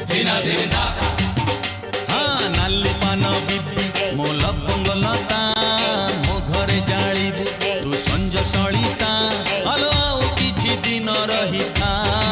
हाँ नाली पान बिबी मो लवंग लता मो घरे जालिबु तू संज सलिता हलो आउ किछि दिन रहिता।